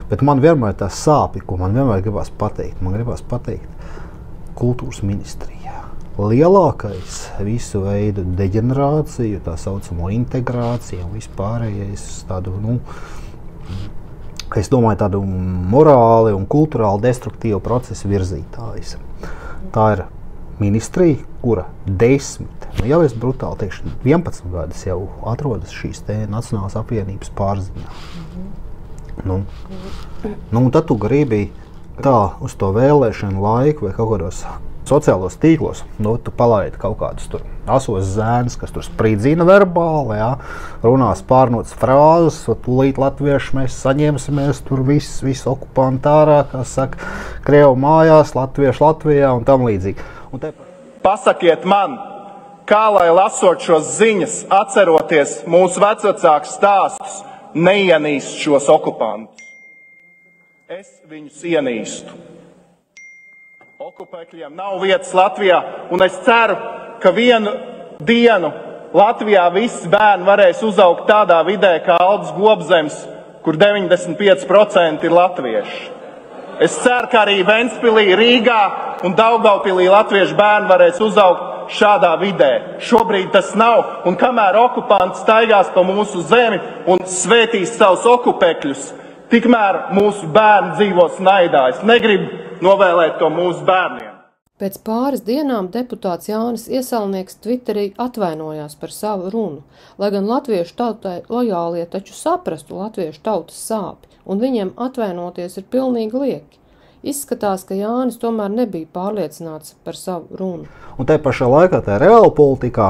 Bet man vienmēr tā sāpja, ko man vienmēr gribās pateikt. Man gribās pateikt kultūras ministrijā. Lielākais visu veidu deģenerāciju, tā saucamo integrāciju un vispārējais tādu, es domāju, tādu morāli un kulturāli destruktīvu procesu virzītājs. Tā ir ministrija, kura 10, jau es brutāli teikšu, 11 gadus jau atrodas šīs te Nacionālās apvienības pārziņā. Un tad tu gribi tā uz to vēlēšanu laiku vai kaut kādos sociālos tīklos, tu palaidi kaut kādus tur asos zēnus, kas tur spridzina verbāli, runās pārnotas frāzes, tūlīt latvieši mēs saņemsimies, tur viss okupanti ārā, kā saka, Krievu mājās, latvieši Latvijā un tam līdzīgi. Pasakiet man, kā lai lasot šos ziņas, atceroties mūsu vecvecāku stāstus, neienīst šos okupantus. Es viņus ienīstu. Okupēkļiem nav vietas Latvijā, un es ceru, ka vienu dienu Latvijā visi bērni varēs uzaugt tādā vidē kā Aldis Gobzems, kur 95% ir latvieši. Es ceru, ka arī Ventspilī, Rīgā un Daugavpilī latviešu bērni varēs uzaugt šādā vidē. Šobrīd tas nav, un kamēr okupanti staigās pa mūsu zemi un svētīs savus okupēkļus, tikmēr mūsu bērni dzīvos naidā. Es negribu novēlēt to mūsu bērniem. Pēc pāris dienām deputāts Jānis Ieselnieks Twitterī atvainojās par savu runu, lai gan latviešu tautai lojālie taču saprastu latviešu tautas sāpi, un viņiem atvainoties ir pilnīgi lieki. Izskatās, ka Jānis tomēr nebija pārliecināts par savu runu. Un te pašā laikā tā reāla politikā,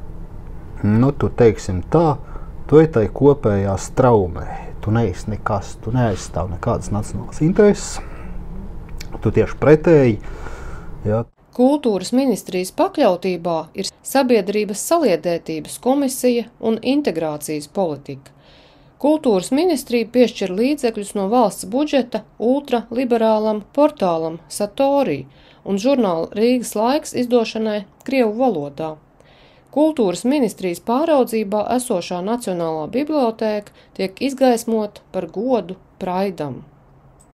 tu teiksim tā, tu ir tai kopējā straumē. Tu neesi nekas, tu neaizstāv nekādas nacionālas intereses. Tu tieši pretēji. Jā. Kultūras ministrijas pakļautībā ir sabiedrības saliedētības komisija un integrācijas politika. Kultūras ministrija piešķir līdzekļus no valsts budžeta ultraliberālam portālam Satori un žurnāla Rīgas laiks izdošanai Krievu valodā. Kultūras ministrijas pāraudzībā esošā Nacionālā bibliotēka tiek izgaismota par godu praidam.